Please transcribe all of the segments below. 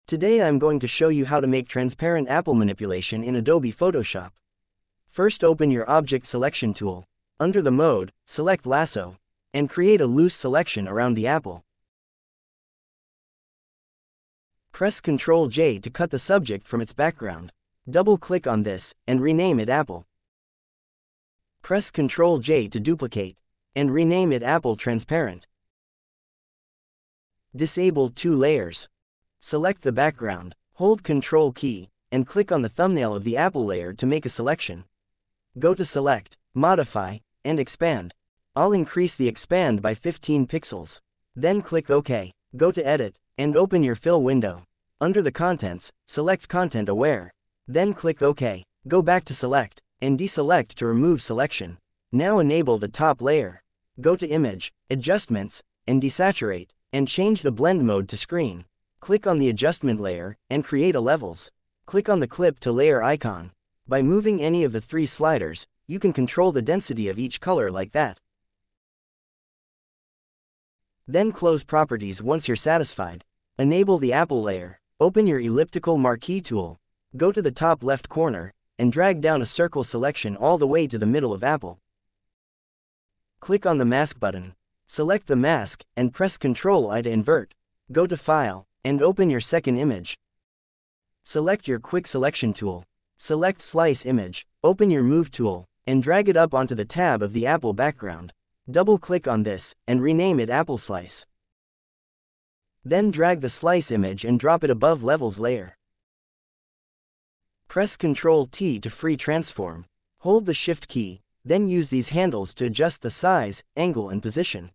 Today I'm going to show you how to make transparent apple manipulation in Adobe Photoshop. First, open your Object Selection tool. Under the mode, select Lasso, and create a loose selection around the apple. Press Ctrl J to cut the subject from its background. Double-click on this, and rename it Apple. Press Ctrl J to duplicate, and rename it Apple Transparent. Disable two layers. Select the background, hold Ctrl key, and click on the thumbnail of the apple layer to make a selection. Go to Select, Modify, and Expand. I'll increase the expand by 15 pixels. Then click OK. Go to Edit, and open your fill window. Under the Contents, select Content Aware. Then click OK. Go back to Select, and deselect to remove selection. Now enable the top layer. Go to Image, Adjustments, and Desaturate, and change the blend mode to Screen. Click on the adjustment layer, and create a levels. Click on the clip to layer icon. By moving any of the three sliders, you can control the density of each color like that. Then close Properties once you're satisfied. Enable the apple layer. Open your elliptical marquee tool. Go to the top left corner, and drag down a circle selection all the way to the middle of apple. Click on the Mask button. Select the mask, and press Ctrl-I to invert. Go to File, and open your second image. Select your Quick Selection tool. Select Slice Image, open your Move tool, and drag it up onto the tab of the apple background. Double-click on this, and rename it Apple Slice. Then drag the slice image and drop it above Levels layer. Press Ctrl-T to free transform. Hold the Shift key, then use these handles to adjust the size, angle, and position.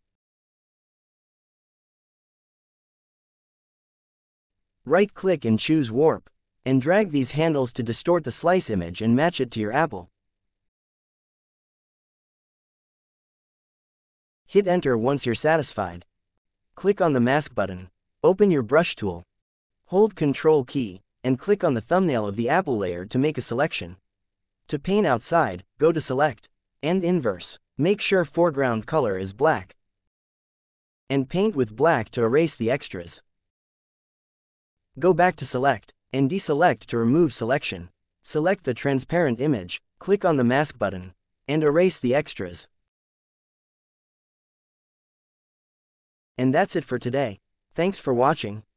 Right-click and choose Warp, and drag these handles to distort the slice image and match it to your apple. Hit Enter once you're satisfied. Click on the Mask button. Open your Brush tool. Hold Ctrl key, and click on the thumbnail of the apple layer to make a selection. To paint outside, go to Select, and Inverse. Make sure foreground color is black. And paint with black to erase the extras. Go back to Select, and deselect to remove selection. Select the transparent image, click on the Mask button, and erase the extras. And that's it for today. Thanks for watching.